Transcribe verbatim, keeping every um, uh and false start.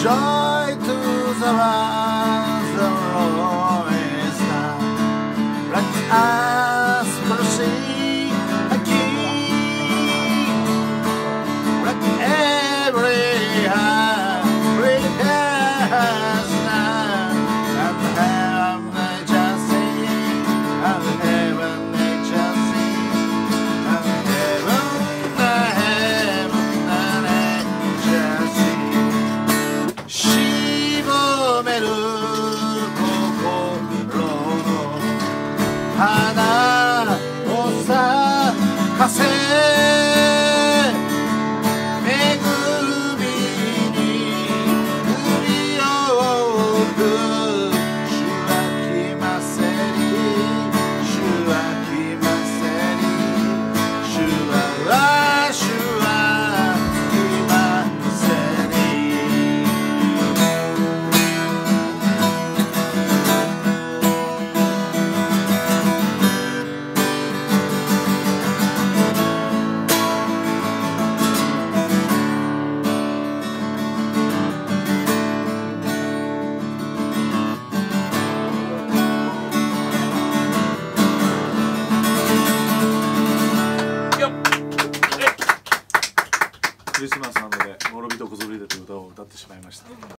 Joy to the ones the rolling star. Let us proceed again. Let every heart prepare us now. And heaven nature sing, and heaven nature sing, and heaven, heaven nature sing. しぼめる心の花を咲かせ恵みに振り多く主は来ませり主は来ませり主は主は来ませりクリスマスなので「諸人こぞりで」という歌を歌ってしまいました。